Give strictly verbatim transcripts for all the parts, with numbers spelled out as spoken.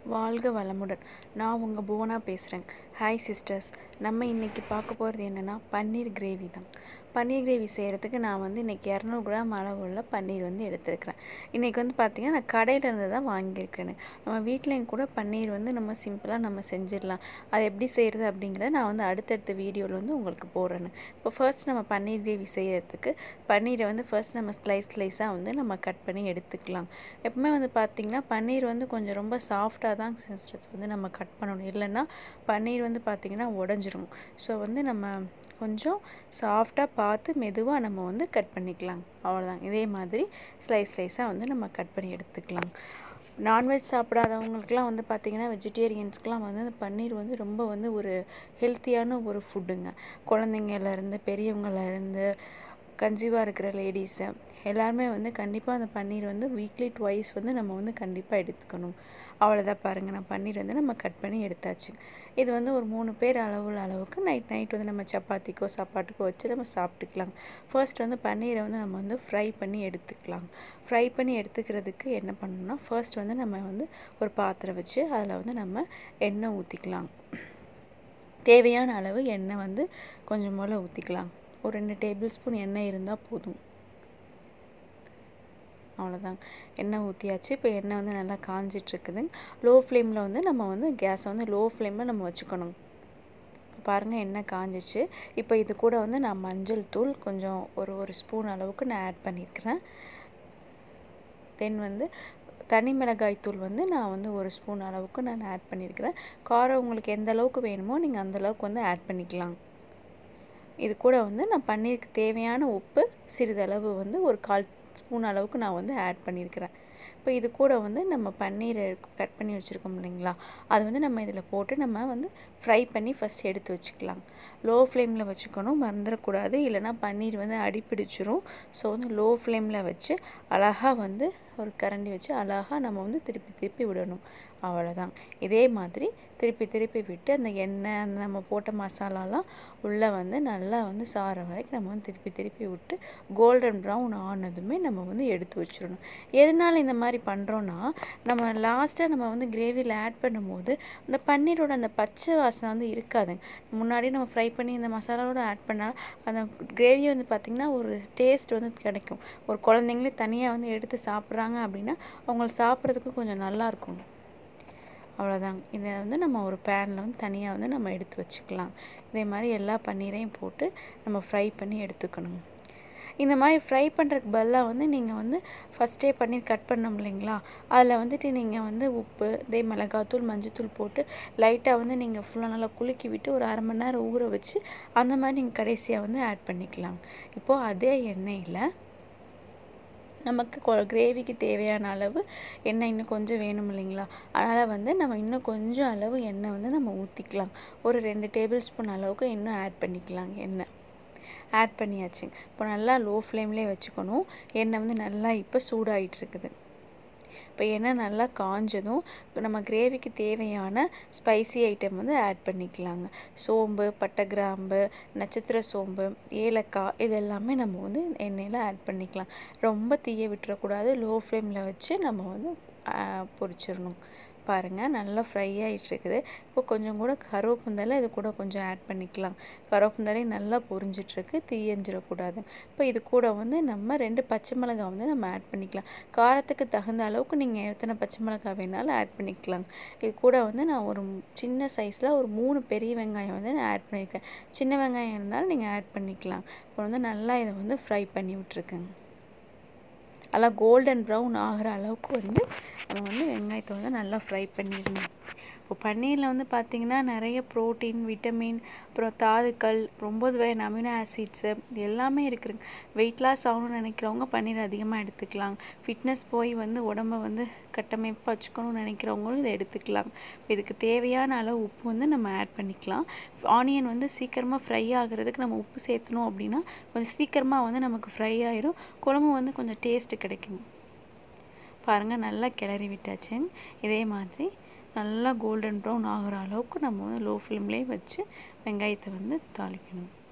வாழ்க வளமுடன். நான் உங்கள் புவனா பேசுகிறேன். Hi sisters. நம்ம இன்றைக்கி பார்க்க போகிறது என்னென்னா பன்னீர் கிரேவி தான். பன்னீர் கிரேவி செய்கிறதுக்கு நான் வந்து இன்றைக்கி இரநூறு கிராம் அளவுள்ள பன்னீர் வந்து எடுத்துருக்கிறேன். இன்றைக்கி வந்து பார்த்திங்கன்னா நான் கடையிலேருந்து தான் வாங்கியிருக்கிறேன். நம்ம வீட்லேயும் கூட பன்னீர் வந்து நம்ம சிம்பிளாக நம்ம செஞ்சிடலாம். அது எப்படி செய்கிறது அப்படிங்கிறத நான் வந்து அடுத்தடுத்த வீடியோவில் வந்து உங்களுக்கு போடுறேன்னு. இப்போ ஃபர்ஸ்ட் நம்ம பன்னீர் கிரேவி செய்கிறதுக்கு பன்னீரை வந்து ஃபர்ஸ்ட் நம்ம ஸ்லைஸ் ஸ்லைஸாக வந்து நம்ம கட் பண்ணி எடுத்துக்கலாம். எப்பவுமே வந்து பார்த்திங்கன்னா பன்னீர் வந்து கொஞ்சம் ரொம்ப சாஃப்டாக தான் சிஸ்டர்ஸ் வந்து நம்ம கட் பண்ணணும். இல்லைன்னா பன்னீர் வந்து பார்த்திங்கன்னா உடஞ்சிரும். ஸோ வந்து நம்ம கொஞ்சம் சாஃப்டாக பார்த்து மெதுவாக நம்ம வந்து கட் பண்ணிக்கலாம். அவ்வளோதான். இதே மாதிரி ஸ்லைஸ் ஸ்லைஸாக வந்து நம்ம கட் பண்ணி எடுத்துக்கலாம். நான்வெஜ் சாப்பிடாதவங்களுக்குலாம் வந்து பார்த்திங்கன்னா வெஜிடேரியன்ஸ்க்கெலாம் வந்து அந்த பன்னீர் வந்து ரொம்ப வந்து ஒரு ஹெல்த்தியான ஒரு ஃபுட்டுங்க. குழந்தைங்கள்லேருந்து பெரியவங்கள்லேருந்து கன்சீவாக இருக்கிற லேடிஸு எல்லாருமே வந்து கண்டிப்பாக அந்த பன்னீர் வந்து வீக்லி ட்வைஸ் வந்து நம்ம வந்து கண்டிப்பாக எடுத்துக்கணும். அவ்வளோதான். பாருங்கள், நான் பன்னீர் வந்து நம்ம கட் பண்ணி எடுத்தாச்சு. இது வந்து ஒரு மூணு பேர் அளவுள்ள அளவுக்கு நைட் நைட் வந்து நம்ம சப்பாத்திக்கோ சாப்பாட்டுக்கோ வச்சு நம்ம சாப்பிட்டுக்கலாம். ஃபர்ஸ்ட் வந்து பன்னீரை வந்து நம்ம வந்து ஃப்ரை பண்ணி எடுத்துக்கலாம். ஃப்ரை பண்ணி எடுத்துக்கிறதுக்கு என்ன பண்ணணும்னா ஃபர்ஸ்ட் வந்து நம்ம வந்து ஒரு பாத்திரம் வச்சு அதில் வந்து நம்ம எண்ணெய் ஊற்றிக்கலாம். தேவையான அளவு எண்ணெய் வந்து கொஞ்சம் போல் ஊற்றிக்கலாம். ஒரு ரெண்டு டேபிள் ஸ்பூன் எண்ணெய் இருந்தால் போதும். அவ்வளோதான். எண்ணெய் ஊற்றியாச்சு. இப்போ எண்ணெய் வந்து நல்லா காஞ்சிட்ருக்குது. லோ ஃப்ளேமில் வந்து நம்ம வந்து கேஸை வந்து லோ ஃப்ளேமில் நம்ம வச்சுக்கணும். பாருங்கள், எண்ணெய் காஞ்சிச்சு. இப்போ இது கூட வந்து நான் மஞ்சள் தூள் கொஞ்சம் ஒரு ஒரு ஸ்பூன் அளவுக்கு நான் ஆட் பண்ணியிருக்கிறேன். தென் வந்து தனி மிளகாய் தூள் வந்து நான் வந்து ஒரு ஸ்பூன் அளவுக்கு நான் ஆட் பண்ணியிருக்கிறேன். காரம் உங்களுக்கு எந்த அளவுக்கு வேணுமோ நீங்கள் அந்தளவுக்கு வந்து ஆட் பண்ணிக்கலாம். இது கூட வந்து நான் பன்னீருக்கு தேவையான உப்பு சிறிதளவு வந்து ஒரு கால் ஸ்பூன் அளவுக்கு நான் வந்து ஆட் பண்ணியிருக்கிறேன். இப்போ இது கூட வந்து நம்ம பன்னீரை கட் பண்ணி வச்சுருக்கோம் இல்லைங்களா, அது வந்து நம்ம இதில் போட்டு நம்ம வந்து ஃப்ரை பண்ணி ஃபஸ்ட் எடுத்து வச்சுக்கலாம். லோ ஃப்ளேமில் வச்சுக்கணும், மறந்துடக்கூடாது. இல்லைனா பன்னீர் வந்து அடிப்பிடிச்சிரும். ஸோ வந்து லோ ஃப்ளேமில் வச்சு அழகாக வந்து ஒரு கரண்டி வச்சு அழகாக நம்ம வந்து திருப்பி திருப்பி விடணும். அவ்வளோதான். இதே மாதிரி திருப்பி திருப்பி விட்டு அந்த எண்ணெய் அந்த நம்ம போட்ட மசாலாலாம் உள்ளே வந்து நல்லா வந்து சாற வரைக்கும் நம்ம வந்து திருப்பி திருப்பி விட்டு கோல்டன் ப்ரௌன் ஆனதுமே நம்ம வந்து எடுத்து வச்சிடணும். எதனால் இந்த மாதிரி பண்ணுறோன்னா, நம்ம லாஸ்ட்டாக நம்ம வந்து கிரேவியில் ஆட் பண்ணும்போது அந்த பன்னீரோட அந்த பச்சை வாசனை வந்து இருக்காது. முன்னாடி நம்ம ஃப்ரை பண்ணி இந்த மசாலாவோட ஆட் பண்ணால் அந்த கிரேவி வந்து பார்த்திங்கன்னா ஒரு டேஸ்ட் வந்து கிடைக்கும். ஒரு குழந்தைங்களே தனியாக வந்து எடுத்து சாப்பிட்றாங்க அப்படின்னா அவங்களுக்கு சாப்பிட்றதுக்கு கொஞ்சம் நல்லாயிருக்கும். அவ்வளோதாங்க. இதை வந்து நம்ம ஒரு பேனில் வந்து தனியாக வந்து நம்ம எடுத்து வச்சுக்கலாம். இதே மாதிரி எல்லா பன்னீரையும் போட்டு நம்ம ஃப்ரை பண்ணி எடுத்துக்கணும். இந்த மாதிரி ஃப்ரை பண்ணுறதுக்கு பதிலாக வந்து நீங்கள் வந்து ஃபஸ்ட்டே பன்னீர் கட் பண்ணோம் இல்லைங்களா, அதில் வந்துட்டு நீங்கள் வந்து உப்பு இதே மிளகாத்தூள் மஞ்சத்தூள் போட்டு லைட்டாக வந்து நீங்கள் ஃபுல்லாக நல்லா குலுக்கி விட்டு ஒரு அரை மணி நேரம் ஊற வச்சு அந்த மாதிரி நீங்கள் கடைசியாக வந்து ஆட் பண்ணிக்கலாம். இப்போது அதே எண்ணெயில் நமக்கு கிரேவிக்கு தேவையான அளவு எண்ணெய் இன்னும் கொஞ்சம் வேணும் இல்லைங்களா, அதனால் வந்து நம்ம இன்னும் கொஞ்சம் அளவு எண்ணெய் வந்து நம்ம ஊற்றிக்கலாம். ஒரு ரெண்டு டேபிள் ஸ்பூன் அளவுக்கு இன்னும் ஆட் பண்ணிக்கலாம். எண்ணெய் ஆட் பண்ணியாச்சு. இப்போ நல்லா லோ ஃப்ளேம்லேயே வச்சுக்கணும். எண்ணெய் வந்து நல்லா இப்போ சூடாகிட்டு இருக்குது. இப்போ எண்ணெய் நல்லா காஞ்சதும் இப்போ நம்ம கிரேவிக்கு தேவையான ஸ்பைசி ஐட்டம் வந்து ஆட் பண்ணிக்கலாங்க. சோம்பு, பட்டை, கிராம்பு, நட்சத்திர சோம்பு, ஏலக்காய் இது எல்லாமே நம்ம வந்து எண்ணெயில் ஆட் பண்ணிக்கலாம். ரொம்ப தீய விட்டுறக்கூடாது. லோ ஃப்ளேமில் வச்சு நம்ம வந்து பொரிச்சிடணும். பாருங்கள், நல்லா ஃப்ரை ஆகிட்டு இருக்குது. இப்போ கொஞ்சம் கூட கருவேப்பிந்தலை இது கூட கொஞ்சம் ஆட் பண்ணிக்கலாம். கருவேப்பிந்தலை நல்லா பொரிஞ்சிட்ருக்கு, தீயஞ்சிடக்கூடாது. இப்போ இது கூட வந்து நம்ம ரெண்டு பச்சை மிளகாய் வந்து நம்ம ஆட் பண்ணிக்கலாம். காரத்துக்கு தகுந்த அளவுக்கு நீங்கள் எத்தனை பச்சை மிளகாய் வேணாலும் ஆட் பண்ணிக்கலாம். இது கூட வந்து நான் ஒரு சின்ன சைஸில் ஒரு மூணு பெரிய வெங்காயம் வந்து நான் ஆட் பண்ணியிருக்கேன். சின்ன வெங்காயம் இருந்தாலும் நீங்கள் ஆட் பண்ணிக்கலாம். இப்போ வந்து நல்லா இதை வந்து ஃப்ரை பண்ணி விட்டுருக்கேங்க. நல்லா கோல்டன் ப்ரௌன் ஆகிற அளவுக்கு வந்து நம்ம வந்து வெங்காயத்தை வந்து நல்லா ஃப்ரை பண்ணிடணும். இப்போ பன்னீரில் வந்து பார்த்திங்கன்னா நிறைய ப்ரோட்டீன், விட்டமின், அப்புறம் தாதுக்கள், ஒம்பது வகையான அமினோ ஆசிட்ஸு இது எல்லாமே இருக்குதுங்க. வெயிட் லாஸ் ஆகணும்னு நினைக்கிறவங்க பன்னீர் அதிகமாக எடுத்துக்கலாம். ஃபிட்னஸ் போய் வந்து உடம்பை வந்து கட்டமைப்பாக வச்சுக்கணும்னு நினைக்கிறவங்களும் இதை எடுத்துக்கலாம். இப்போ இதுக்கு தேவையான அளவு உப்பு வந்து நம்ம ஆட் பண்ணிக்கலாம். ஆனியன் வந்து சீக்கிரமாக ஃப்ரை ஆகிறதுக்கு நம்ம உப்பு சேர்த்தணும் அப்படின்னா கொஞ்சம் சீக்கிரமாக வந்து நமக்கு ஃப்ரை ஆயிரும். குழம்பு வந்து கொஞ்சம் டேஸ்ட்டு கிடைக்கும். பாருங்கள், நல்லா கிளறி விட்டாச்சு. இதே மாதிரி நல்லா கோல்டன் ப்ரௌன் ஆகிற அளவுக்கு நம்ம வந்து லோ ஃப்ளேம்லேயே வச்சு வெங்காயத்தை வந்து தாளிக்கணும்.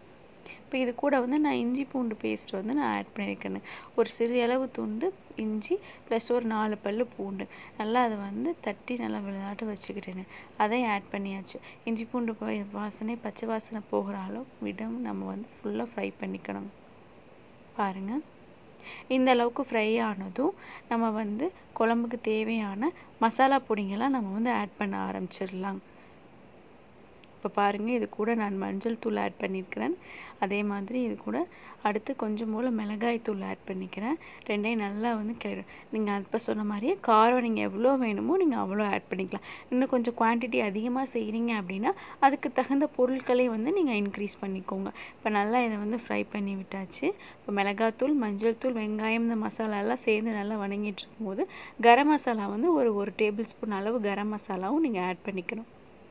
இப்போ இது கூட வந்து நான் இஞ்சி பூண்டு பேஸ்ட் வந்து நான் ஆட் பண்ணியிருக்கேன். ஒரு சிறிய அளவு துண்டு இஞ்சி ப்ளஸ் ஒரு நாலு பல் பூண்டு நல்லா அதை வந்து தட்டி நல்லா விளையாட்டு வச்சுக்கிட்டேன். அதையும் ஆட் பண்ணியாச்சு. இஞ்சி பூண்டு வாசனை பச்சை வாசனை போகிற அளவு விடம் நம்ம வந்து ஃபுல்லாக ஃப்ரை பண்ணிக்கணும். பாருங்கள், இந்த அளவுக்கு ஃப்ரை ஆனதும் நம்ம வந்து குழம்புக்கு தேவையான மசாலா பொடிங்கெல்லாம் நம்ம வந்து ஆட் பண்ண ஆரம்பிச்சிடலாம். இப்போ பாருங்கள், இது கூட நான் மஞ்சள் தூள் ஆட் பண்ணியிருக்கிறேன். அதே மாதிரி இது கூட அடுத்து கொஞ்சம் போல் மிளகாய் தூள் ஆட் பண்ணிக்கிறேன். ரெண்டையும் நல்லா வந்து கிளறி நீங்கள் இப்போ சொன்ன மாதிரியே காரம் நீங்கள் எவ்வளோ வேணுமோ நீங்கள் அவ்வளோ ஆட் பண்ணிக்கலாம். இன்னும் கொஞ்சம் குவான்டிட்டி அதிகமாக செய்கிறீங்க அப்படின்னா அதுக்கு தகுந்த பொருட்களையும் வந்து நீங்கள் இன்க்ரீஸ் பண்ணிக்கோங்க. இப்போ நல்லா இதை வந்து ஃப்ரை பண்ணி விட்டாச்சு. இப்போ மிளகாத்தூள், மஞ்சள் தூள், வெங்காயம், இந்த மசாலாலாம் சேர்ந்து நல்லா வணங்கிட்டு இருக்கும்போது கரம் மசாலா வந்து ஒரு ஒரு டேபிள் ஸ்பூன் அளவு கரம் மசாலாவும் நீங்கள் ஆட் பண்ணிக்கணும்.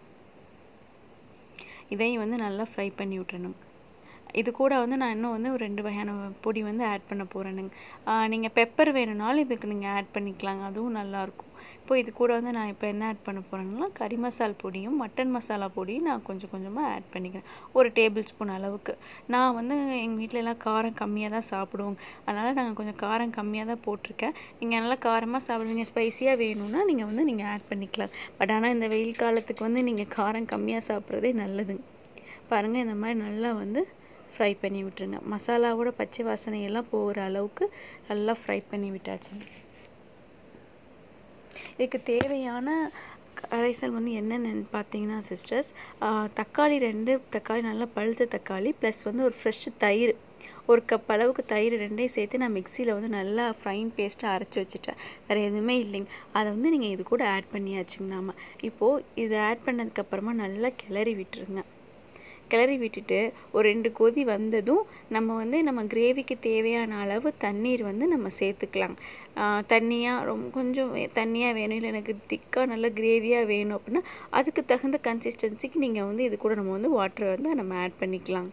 இதையும் வந்து நல்லா ஃப்ரை பண்ணி விட்டுறணும். இது கூட வந்து நான் இன்னும் வந்து ஒரு ரெண்டு வகையான பொடி வந்து ஆட் பண்ண போகிறேனுங்க. நீங்கள் பெப்பர் வேணும்னாலும் இதுக்கு நீங்கள் ஆட் பண்ணிக்கலாங்க, அதுவும் நல்லாயிருக்கும். இப்போ இது கூட வந்து நான் இப்போ என்ன ஆட் பண்ண போகிறேன்னா கறி மசால் பொடியும் மட்டன் மசாலா பொடியும் நான் கொஞ்சம் கொஞ்சமாக ஆட் பண்ணிக்கிறேன். ஒரு டேபிள் ஸ்பூன் அளவுக்கு. நான் வந்து எங்கள் வீட்டில் எல்லாம் காரம் கம்மியாக தான் சாப்பிடுவோங்க, அதனால் நாங்கள் கொஞ்சம் காரம் கம்மியாக தான் போட்டிருக்கேன். நீங்கள் நல்லா காரமாக சாப்பிடுவீங்க, ஸ்பைஸியாக வேணும்னா நீங்கள் வந்து நீங்கள் ஆட் பண்ணிக்கலாம். பட் ஆனால் இந்த வெயில் காலத்துக்கு வந்து நீங்கள் காரம் கம்மியாக சாப்பிட்றதே நல்லதுங்க. பாருங்கள், இந்த மாதிரி நல்லா வந்து ஃப்ரை பண்ணி விட்டுருங்க. மசாலாவோட பச்சை வாசனையெல்லாம் போகிற அளவுக்கு நல்லா ஃப்ரை பண்ணி விட்டாச்சு. இதுக்கு தேவையான கரைசல் வந்து என்னென்னு பார்த்தீங்கன்னா சிஸ்டர்ஸ், தக்காளி ரெண்டு தக்காளி நல்லா பழுத்த தக்காளி ப்ளஸ் வந்து ஒரு ஃப்ரெஷ் தயிர், ஒரு கப் அளவுக்கு தயிர் ரெண்டையும் சேர்த்து நான் மிக்சியில் வந்து நல்லா ஃபைன் பேஸ்ட்டாக அரைச்சி வச்சுட்டேன். வேறு எதுவுமே இல்லைங்க. அதை வந்து நீங்கள் இது கூட ஆட் பண்ணியாச்சுங்க. நாம இப்போது இதை ஆட் பண்ணதுக்கப்புறமா நல்லா கிளறி விட்டுருங்க. கிளறி விட்டுட்டு ஒரு ரெண்டு கொதி வந்ததும் நம்ம வந்து நம்ம கிரேவிக்கு தேவையான அளவு தண்ணீர் வந்து நம்ம சேர்த்துக்கலாம். தண்ணியாக ரொம்ப கொஞ்சம் தண்ணியாக வேணும், இல்லை எனக்கு திக்காக நல்ல கிரேவியாக வேணும் அப்படின்னா அதுக்கு தகுந்த கன்சிஸ்டன்சிக்கு நீங்கள் வந்து இது கூட நம்ம வந்து வாட்டரை வந்து நம்ம ஆட் பண்ணிக்கலாம்.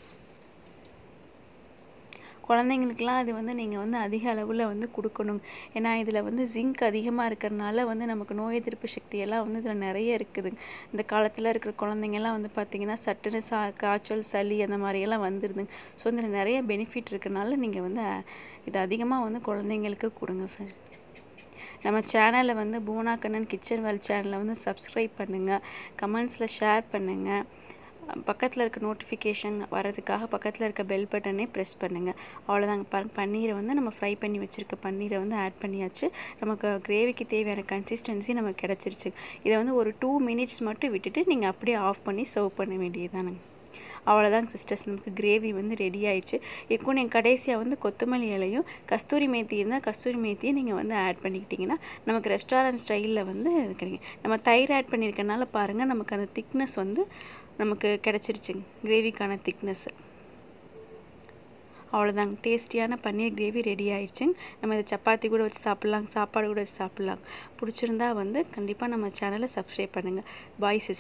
குழந்தைங்களுக்கெலாம் அது வந்து நீங்கள் வந்து அதிக அளவில் வந்து கொடுக்கணும். ஏன்னா இதில் வந்து ஜிங்க் அதிகமாக இருக்கிறனால வந்து நமக்கு நோய் எதிர்ப்பு சக்தியெல்லாம் வந்து இதில் நிறைய இருக்குது. இந்த காலத்தில் இருக்கிற குழந்தைங்கள்லாம் வந்து பார்த்திங்கன்னா சட்டுன்னு சா காய்ச்சல் சளி அந்த மாதிரியெல்லாம் வந்துடுதுங்க. ஸோ இதில் நிறைய பெனிஃபிட் இருக்கிறனால நீங்கள் வந்து இது அதிகமாக வந்து குழந்தைங்களுக்கு கொடுங்க ஃப்ரெண்ட். நம்ம சேனலை வந்து பூனா கண்ணன் கிச்சன் வேர்ல்ட் சேனலை வந்து சப்ஸ்கிரைப் பண்ணுங்கள், கமெண்ட்ஸில் ஷேர் பண்ணுங்கள். பக்கத்தில் இருக்க நோட்டிஃபிகேஷன் வரதுக்காக பக்கத்தில் இருக்க பெல் பட்டனே ப்ரெஸ் பண்ணுங்கள். அவ்வளோதாங்க. பாருங்கள், பன்னீரை வந்து நம்ம ஃப்ரை பண்ணி வச்சுருக்க பன்னீரை வந்து ஆட் பண்ணியாச்சு. நமக்கு கிரேவிக்கு தேவையான கன்சிஸ்டன்சி நமக்கு கிடச்சிருச்சு. இதை வந்து ஒரு டூ மினிட்ஸ் மட்டும் விட்டுட்டு நீங்கள் அப்படியே ஆஃப் பண்ணி சர்வ் பண்ண வேண்டியதுதானுங்க. அவ்வளோதாங்க சிஸ்டர்ஸ், நமக்கு கிரேவி வந்து ரெடி ஆயிடுச்சு. இப்போ நீங்கள் கடைசியாக வந்து கொத்தமல்லி இலையும் கஸ்தூரி மேத்தி இருந்தால் கஸ்தூரி மேத்தியை நீங்கள் வந்து ஆட் பண்ணிக்கிட்டிங்கன்னா நமக்கு ரெஸ்டாரண்ட் ஸ்டைலில் வந்து கிடைக்கும். நம்ம தயிர் ஆட் பண்ணியிருக்கனால பாருங்கள் நமக்கு அந்த திக்னஸ் வந்து நமக்கு கிடச்சிருச்சுங்க, கிரேவிக்கான திக்னஸ்ஸு. அவ்வளோதாங்க, டேஸ்டியான பன்னீர் கிரேவி ரெடி ஆயிடுச்சுங்க. நம்ம இதை சப்பாத்தி கூட வச்சு சாப்பிட்லாம், சாப்பாடு கூட வச்சு சாப்பிட்லாம். பிடிச்சிருந்தா வந்து கண்டிப்பாக நம்ம சேனலை சப்ஸ்கிரைப் பண்ணுங்கள். Bye sister.